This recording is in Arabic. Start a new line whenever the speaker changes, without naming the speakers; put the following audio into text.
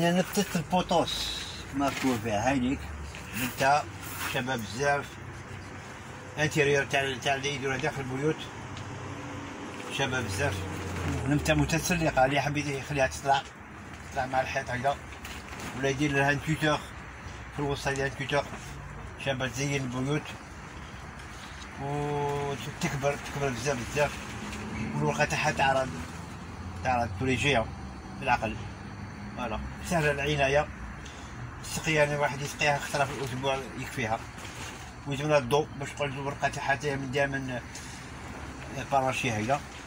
انا نبتت البوطوس مكتوب فيها هايليك انت شباب بزاف انتيريور تاع اللي يديروا داخل البيوت شباب بزاف. نمت متسلقه اللي حبيت يخليها تطلع مع الحيط هكذا ولا يدير لها انكوتور في الوسط ديال الانكوتور شابه تزين البيوت وتكبر بزاف والورقه تاعها تعرض كل جهه بالعقل. فوالا سهله العنايه. السقيا يعني واحد يسقيها خطره في الاسبوع يكفيها ويجبلها الضوء باش تقعد الورقه تاعها من دائما باراشي هكذا.